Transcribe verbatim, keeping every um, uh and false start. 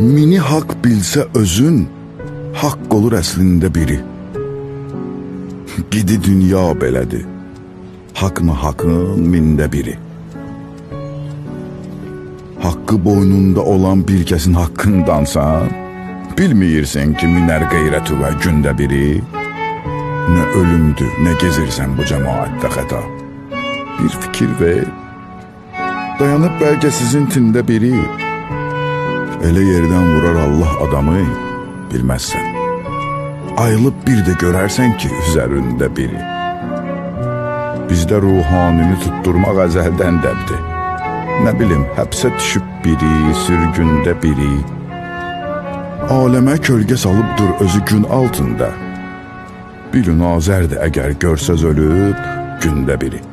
Mini haqq bilsə özün, haqq olur əslində biri. Gidi dünya belədir, haqq mı haqqın mində biri. Haqqı boynunda olan bir kəsin haqqındansan, bilməyirsən ki, minər qeyrəti və gündə biri. Nə ölümdür, nə gezirsən bu cəmaətdə xəta. Bir fikir ver, dayanıb bəlkə sizin tində biri. Elə yerdən vurar Allah adamı, bilməzsən. Ayılıb bir də görərsən ki, üzərində biri. Bizdə ruhanini tutturmaq əzəldən dəbdir. Nə bilim, həbsə düşüb biri, sürgündə biri. Aləmə kölgə salıbdır özü gün altında. Bilün azərdir əgər görsəz ölüb gündə biri.